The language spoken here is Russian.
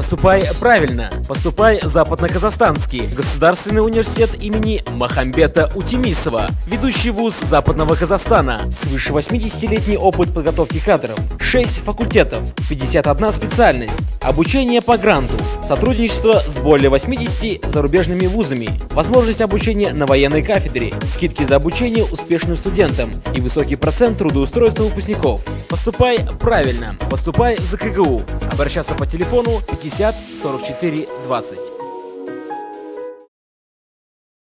Поступай правильно. Поступай в Западно-Казахстанский государственный университет имени Махамбета Утемисова, ведущий вуз Западного Казахстана, свыше 80-летний опыт подготовки кадров, 6 факультетов, 51 специальность, обучение по гранту, сотрудничество с более 80 зарубежными вузами, возможность обучения на военной кафедре, скидки за обучение успешным студентам и высокий процент трудоустройства выпускников. Поступай правильно. Поступай в ЗКГУ. Обращаться по телефону 50 44 20.